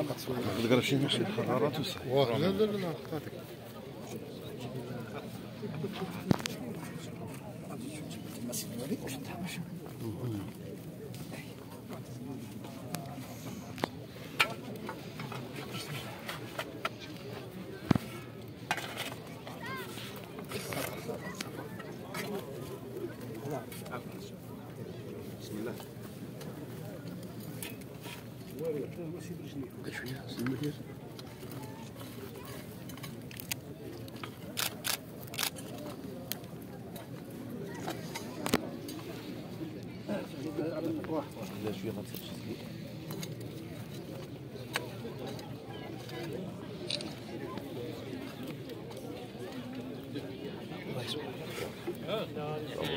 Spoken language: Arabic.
تقدر شي ماشي الحضارات وصح. لا لا لا اختارك. بسم الله. لا شويه غتسجل. الله يسلمك.